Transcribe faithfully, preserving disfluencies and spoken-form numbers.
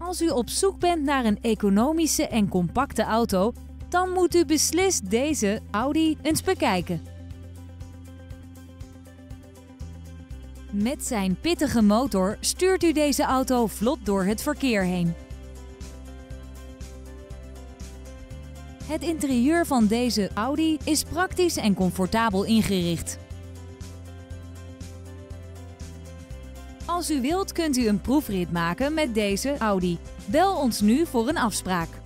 Als u op zoek bent naar een economische en compacte auto, dan moet u beslist deze Audi eens bekijken. Met zijn pittige motor stuurt u deze auto vlot door het verkeer heen. Het interieur van deze Audi is praktisch en comfortabel ingericht. Als u wilt, kunt u een proefrit maken met deze Audi. Bel ons nu voor een afspraak.